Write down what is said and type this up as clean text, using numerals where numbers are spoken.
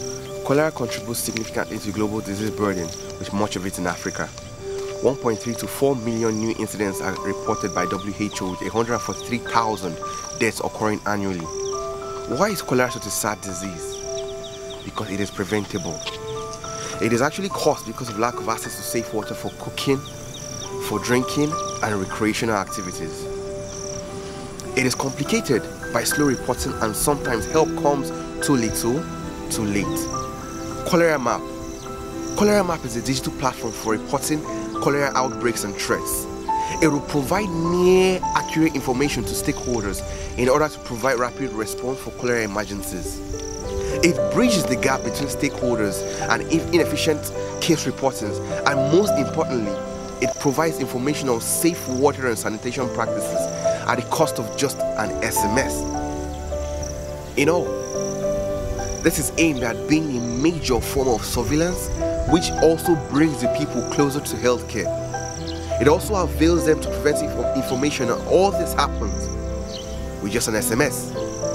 Cholera contributes significantly to global disease burden, with much of it in Africa. 1.3 to 4 million new incidents are reported by WHO, with 143,000 deaths occurring annually. Why is cholera such a sad disease? Because it is preventable. It is actually caused because of lack of access to safe water for cooking, for drinking, and recreational activities. It is complicated by slow reporting, and sometimes help comes too little, too late. Cholera Map. Cholera Map is a digital platform for reporting cholera outbreaks and threats. It will provide near accurate information to stakeholders in order to provide rapid response for cholera emergencies. It bridges the gap between stakeholders and inefficient case reportings, and most importantly, it provides information on safe water and sanitation practices at the cost of just an SMS. In all, this is aimed at being a major form of surveillance, which also brings the people closer to healthcare. It also avails them to prevent information, and all this happens with just an SMS.